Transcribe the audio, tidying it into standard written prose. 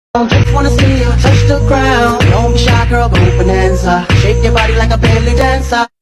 Just wanna see you touch the ground. Don't be shy, girl, go bonanza. Shake your body like a belly dancer.